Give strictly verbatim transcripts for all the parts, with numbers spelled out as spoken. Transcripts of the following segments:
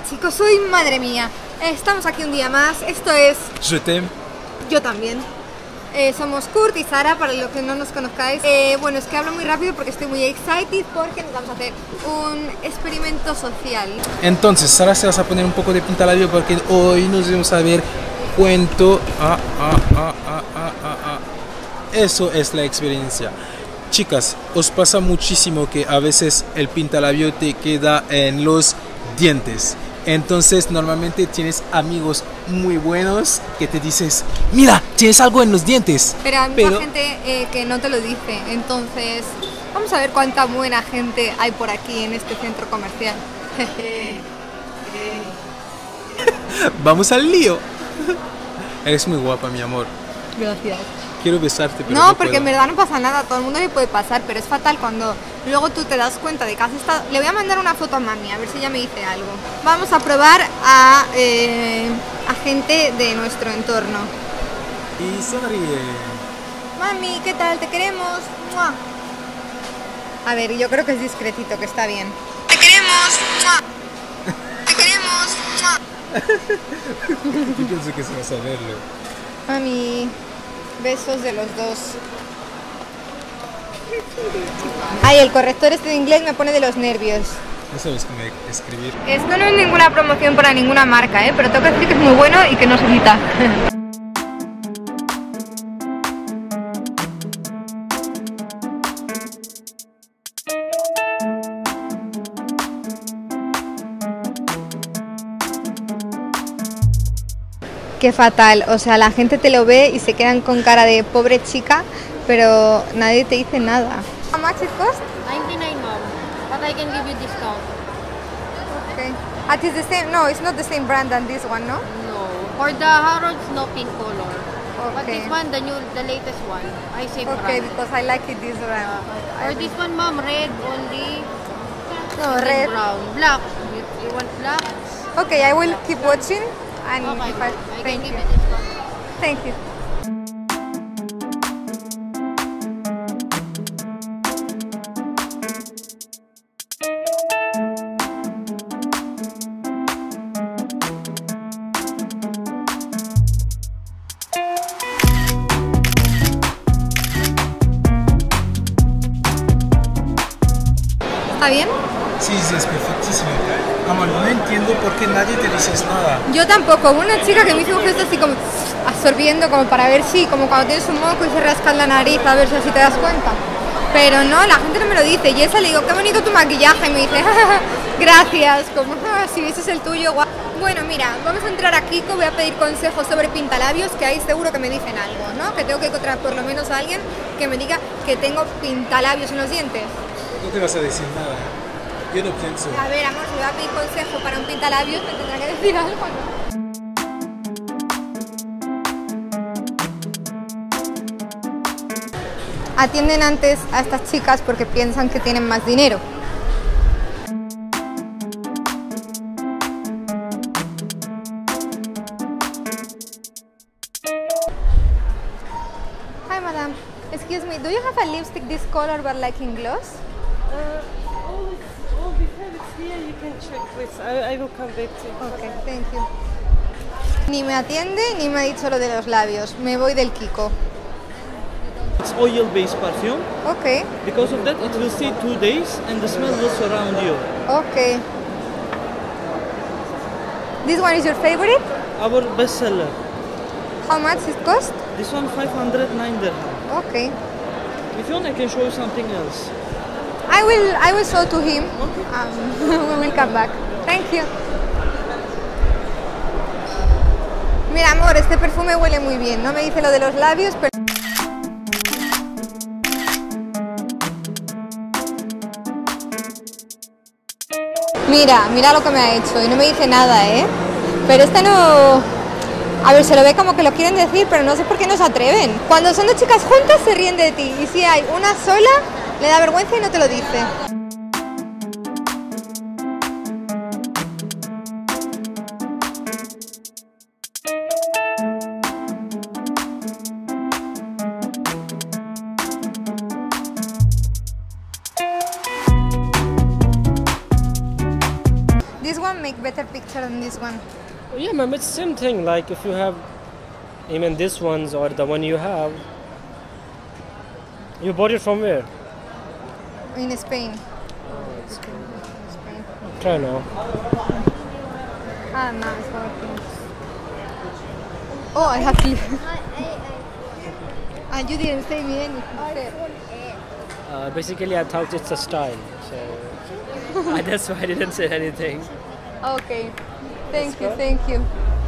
chicos, soy madre mía. Estamos aquí un día más. Esto es Je t'aime. Yo también. Eh, somos Kurt y Sara, para los que no nos conozcáis. Eh, bueno, es que hablo muy rápido porque estoy muy excited porque nos vamos a hacer un experimento social. Entonces, Sara se vas a poner un poco de pintalabio porque hoy nos vamos a ver cuento. Ah, ah, ah, ah, ah, ah, ah. Eso es la experiencia. Chicas, os pasa muchísimo que a veces el pintalabio te queda en los dientes. Entonces normalmente tienes amigos muy buenos que te dices, mira, tienes algo en los dientes. Pero hay mucha Pero... gente eh, que no te lo dice. Entonces, vamos a ver cuánta buena gente hay por aquí en este centro comercial. Vamos al lío. Eres muy guapa, mi amor. Gracias. Quiero besarte, pero no, no porque puedo. en verdad no pasa nada, todo el mundo le puede pasar, pero es fatal cuando luego tú te das cuenta de que has estado... Le voy a mandar una foto a mami, a ver si ella me dice algo. Vamos a probar a, eh, a gente de nuestro entorno. Y sonríe. Mami, ¿qué tal? ¿Te queremos? ¡Mua! A ver, yo creo que es discretito, que está bien. ¡Te queremos! ¡Mua! ¡Te queremos! ¡Mua! Yo pienso que se va a saberlo. Mami... Besos de los dos. Ay, el corrector este de inglés me pone de los nervios. No sabes cómo escribir. Esto no es ninguna promoción para ninguna marca, ¿eh? Pero tengo que decir que es muy bueno y que no se quita. Qué fatal, o sea, la gente te lo ve y se quedan con cara de pobre chica, pero nadie te dice nada. How much it cost? ninety-nine, mom, but I can give you discount. Okay. Ah, it's the same. No, it's not the same brand than this one, no? No, for the Harrods, no pink color. But Okay. this one, the new, the latest one, I say Okay, brand. because I like it this brand. For this one, mom, red only. No, and red. brown, black. You, you want black? Okay, I will keep watching and Okay, if I, I thank can give you. you discount. Thank you. ¿Está bien? Sí, sí, es perfectísimo. Amor, no entiendo por qué nadie te dices nada. Yo tampoco. Hubo una chica que me hizo un gesto así como absorbiendo, como para ver si, como cuando tienes un moco y se rasca en la nariz, a ver si así te das cuenta. Pero no, la gente no me lo dice. Y esa le digo, qué bonito tu maquillaje. Y me dice, gracias, como "Ah, si vieses el tuyo, guau". Bueno, mira, vamos a entrar a Kiko, voy a pedir consejos sobre pintalabios, que ahí seguro que me dicen algo, ¿no? Que tengo que encontrar por lo menos a alguien que me diga que tengo pintalabios en los dientes. No te vas a decir nada. Yo no pienso. A ver, amor, si voy a pedir consejo para un pintalabios, me tendrá que decir algo, ¿no? Atienden antes a estas chicas porque piensan que tienen más dinero. Hi, madam. Excuse me, do you have a lipstick this color but like in gloss? Uh, all, is, all the habits here you can check with. I, I will come back to you. Okay, thank you. Ni me atiende ni me ha dicho lo de los labios. Me voy del Kiko. It's oil-based perfume. Okay, Because of that, it will stay two days and the smell will surround you. okay. This one is your favorite? Our bestseller. How much it cost? This one five hundred nine dirham. Okay. If you want, I can show you something else. I will I will show to him. Um, we will come back. Thank you. Mira, amor, este perfume huele muy bien. No me dice lo de los labios, pero... Mira, mira lo que me ha hecho y no me dice nada, ¿eh? Pero este no... A ver, se lo ve como que lo quieren decir, pero no sé por qué no se atreven. Cuando son dos chicas juntas se ríen de ti y si hay una sola, le da vergüenza y no te lo dice. This one make better picture than this one. Yeah, ma'am, it's same thing. Like if you have even this ones or the one you have, you bought it from where? In Spain. Oh, it's Spain. try now. Ah, no, it's working. Oh, I have to. And you didn't say me anything. Uh, basically, I thought it's a style, so uh, that's why I didn't say anything. Okay. Thank you, thank you.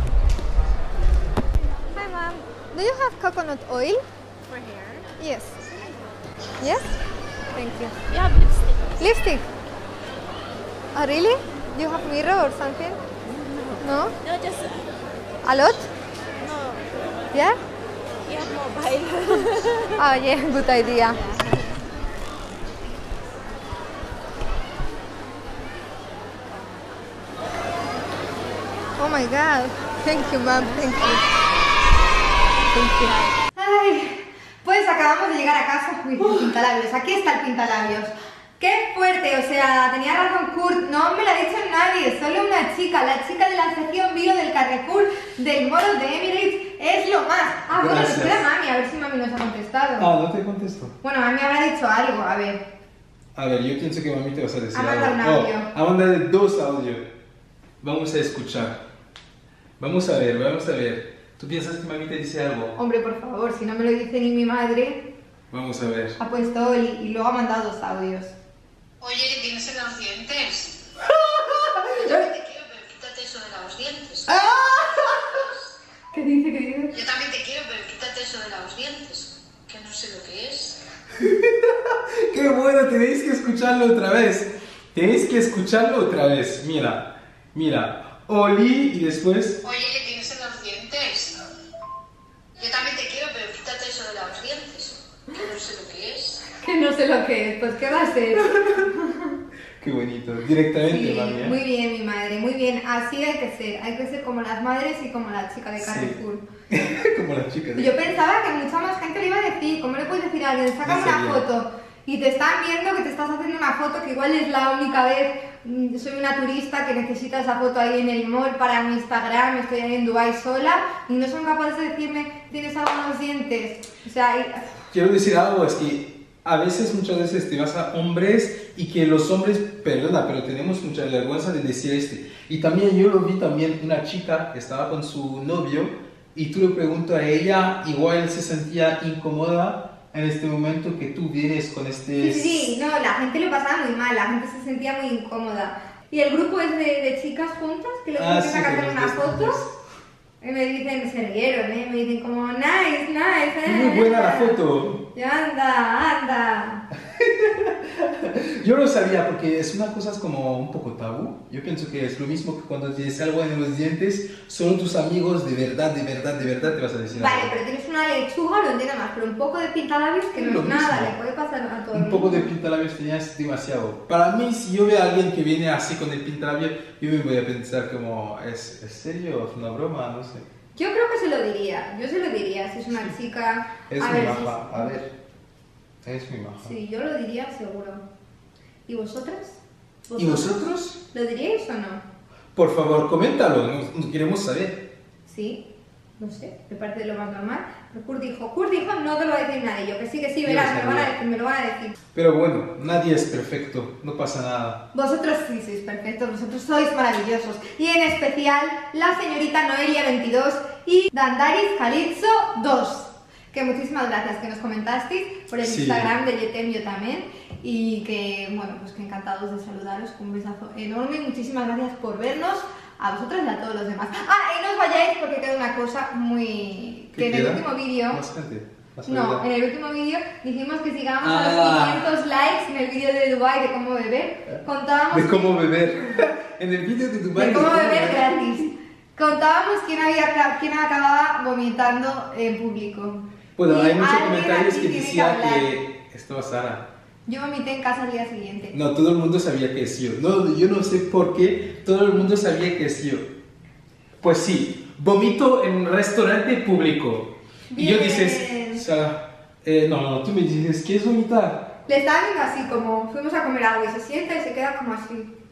Hi, ma'am. Do you have coconut oil? For hair? Yes. Yes? Thank you. You have lipstick. Lipstick? Oh, really? Do you have mirror or something? No? No, just A lot? no. Yeah? You have mobile. Oh, yeah, good idea. Oh my god. Thank you, ma'am. Thank you. Thank you. Ay, pues acabamos de llegar a casa. Uy, el pintalabios. Aquí está el pintalabios. ¡Qué fuerte! O sea, tenía razón Kurt. No me lo ha dicho nadie. Solo una chica. La chica de la sección bio del Carrefour del Moro de Emirates es lo más. Ah, bueno, Gracias. espera mami. A ver si mami nos ha contestado. Ah, no te contesto. Bueno, mami habrá dicho algo. A ver. A ver, yo pienso que mami te vas a decir Ha mandado un algo. audio. Oh, ha mandado dos audios. Vamos a escuchar. Vamos a ver, vamos a ver. ¿Tú piensas que mami te dice algo? Hombre, por favor, si no me lo dice ni mi madre, Vamos a ver. ha puesto y, y luego ha mandado dos audios. Oye, ¿qué tienes en los dientes? Yo también te quiero, pero quítate eso de los dientes. ¿Qué dice? ¿Qué dice? Yo también te quiero, pero quítate eso de los dientes. Que no sé lo que es. ¡Qué bueno! Tenéis que escucharlo otra vez. Tenéis que escucharlo otra vez. Mira, mira. Oli y después... Oye, ¿qué tienes en los dientes? Yo también te quiero, pero quítate eso de los dientes. Que no sé lo que es. Que no sé lo que es, pues ¿qué va a ser? Qué bonito. Directamente, Sí, mami, ¿eh? muy bien mi madre, muy bien, así hay que ser, hay que ser como las madres y como la chica de Sí. Carrefour. Como las chicas. Yo pensaba que mucha más gente le iba a decir, ¿cómo le puedes decir a alguien, sácame No una sabía. foto? Y te están viendo que te estás haciendo una foto que igual es la única vez, mm, soy una turista que necesita esa foto ahí en el mall para mi Instagram, estoy ahí en Dubai sola y no son capaces de decirme, ¿tienes algo en los dientes? O sea, y- Quiero decir algo, es que a veces, muchas veces te vas a hombres y que los hombres, perdona, pero tenemos mucha vergüenza de decir este. Y también yo lo vi también, una chica que estaba con su novio y tú le preguntas a ella, igual se sentía incómoda en este momento que tú vienes con este... Sí, sí, no, la gente lo pasaba muy mal, la gente se sentía muy incómoda. Y el grupo es de, de chicas juntas que les Ah, dicen sí, que que hacer los una ves foto. juntas. Y me dicen, se rieron, ¿eh? Me dicen como, nice, nice, eh. Muy buena la foto. Y anda, anda. Yo lo sabía porque es una cosa como un poco tabú. Yo pienso que es lo mismo que cuando tienes algo en los dientes, solo tus amigos de verdad, de verdad, de verdad te vas a decir Vale, algo. pero tienes una lechuga, lo entiendo más, pero un poco de pintalabios que no Lo es nada, mismo. le puede pasar a todo el Un poco de mundo. pintalabios tenías demasiado. Para mí, si yo veo a alguien que viene así con el pintalabio, yo me voy a pensar como, ¿es, ¿es serio? ¿Es una broma? No sé. Yo creo que se lo diría, yo se lo diría, si es una chica... Es a muy ver, si maja, a ver. Es muy maja. Sí, yo lo diría seguro. ¿Y vosotras? ¿Y vosotros? ¿Lo diríais o no? Por favor, coméntalo, nos, nos queremos saber. Sí, no sé, me parece lo más normal. Pero Kurt dijo, Kurt dijo, no te lo va a decir nadie. Yo que sí, que sí, Yo verás, lo me lo van a sabía. decir, me lo van a decir. Pero bueno, nadie es perfecto, no pasa nada. Vosotros sí sois perfectos, vosotros sois maravillosos. Y en especial la señorita Noelia veintidós y Dandaris Calypso dos. Que muchísimas gracias que nos comentasteis por el Sí. Instagram de Yetemio también. Y que, bueno, pues que encantados de saludaros con un besazo enorme. Muchísimas gracias por vernos. A vosotras y a todos los demás. Ah, y no os vayáis porque queda una cosa muy... ¿Qué Que en el queda? último vídeo... Más gente. Más No, verdad. en el último vídeo dijimos que si llegábamos a Ah. los quinientos likes en el vídeo de Dubai de cómo beber, contábamos De que- cómo beber. En el vídeo de Dubai. de cómo beber gratis. Contábamos quién, había, quién acababa vomitando en público. Bueno, Y hay muchos alguien comentarios aquí que tiene decían hablar. que estaba Sara. Yo vomité en casa al día siguiente. No, todo el mundo sabía que es yo. No, yo no sé por qué todo el mundo sabía que es yo. Pues sí, vomito en un restaurante público. Y yo Bien. dices, Sara, eh, no, no, tú me dices, ¿qué es vomitar? Le estaba viendo así como, fuimos a comer algo y se sienta y se queda como así.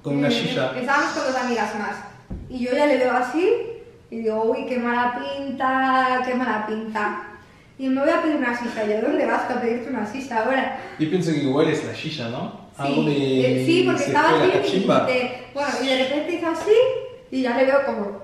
Con una Eh, shisha. Estábamos con dos amigas más. Y yo ya le veo así y digo, uy, qué mala pinta, qué mala pinta. Y me voy a pedir una shisha. Yo, ¿dónde vas a pedirte una shisha ahora? Yo pienso que igual es la shisha, ¿no? Algo Sí, de... eh, sí, porque se estaba fue la así y, cachimba. de, bueno, y de repente hizo así y ya le veo como...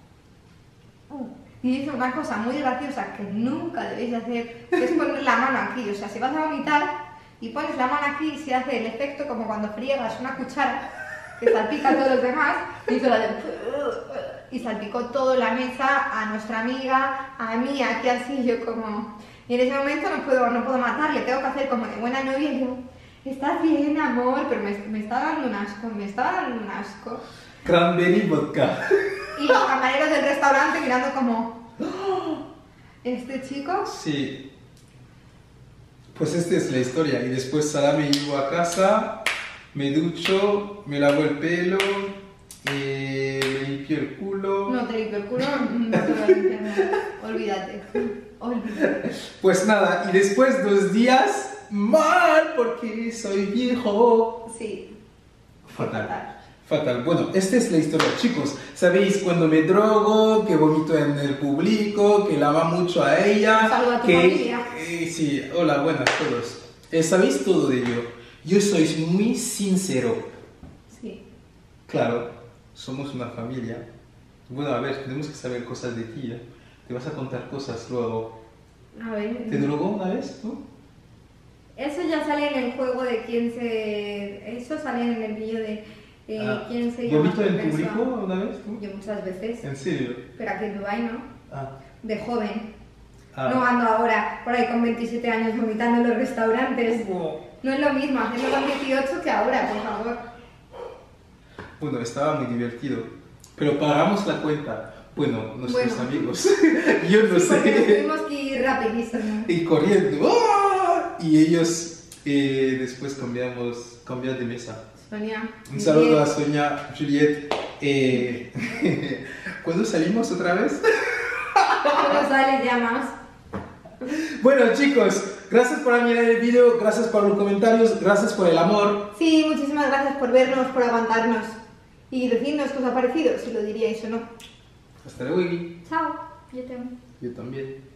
Y hizo una cosa muy graciosa que nunca debéis hacer, que es poner la mano aquí. O sea, si vas a vomitar y pones la mano aquí, se hace el efecto como cuando friegas una cuchara que salpica a todos los demás, y hizo la de... y salpicó toda la mesa a nuestra amiga, a mí, aquí así, yo como... Y en ese momento no puedo, no puedo matarle, tengo que hacer como de buena novia y yo... Estás bien, amor, pero me, me estaba dando un asco, me estaba dando un asco. Cranberry vodka. Y los camareros del restaurante mirando como... "Oh, ¿este chico? Sí. Pues esta es la historia. Y después Salame llego a casa, me ducho, me lavo el pelo, eh, me limpio el culo. No te limpio el culo, no te voy a limpiar nada. Olvídate, olvídate. Pues nada, y después dos días mal porque soy viejo. Sí. Fatal. Fatal. Bueno, esta es la historia, chicos. ¿Sabéis cuando me drogo, que vomito en el público, que lava mucho a ella? Saluda a tu que, familia. eh, sí, hola, buenas todos. Eh, ¿Sabéis todo de ello? Yo soy muy sincero. Sí. Claro, somos una familia. Bueno, a ver, tenemos que saber cosas de ti, ¿eh? Te vas a contar cosas luego. A ver. ¿Te drogó una vez tú? Eso ya sale en el juego de quién se... Eso sale en el vídeo de eh, Ah, quién se llama. ¿vomito en propenso a- público una vez tú? Yo muchas veces. ¿En serio? Pero aquí en Dubái no. Ah. De joven. Ah. No ando ahora por ahí con veintisiete años vomitando en los restaurantes. No es lo mismo hacerlo con dieciocho que ahora, por favor. Bueno, estaba muy divertido. Pero pagamos la cuenta. Bueno, nuestros Bueno. amigos. Yo no Sí, porque nos sé. tuvimos que ir rapidísimo. Y corriendo. ¡Ah! Y ellos eh, después cambiamos, cambiar de mesa. Sonia. Un saludo bien. a Sonia, Juliet. Eh, ¿Cuándo salimos otra vez? ¿Cómo sale ya más? Bueno, chicos, gracias por mirar el vídeo, gracias por los comentarios, gracias por el amor. Sí, muchísimas gracias por vernos, por aguantarnos. Y decidnos qué os ha parecido, si lo diríais o no. Hasta luego, Iggy. Chao. Yo te amo. Yo también.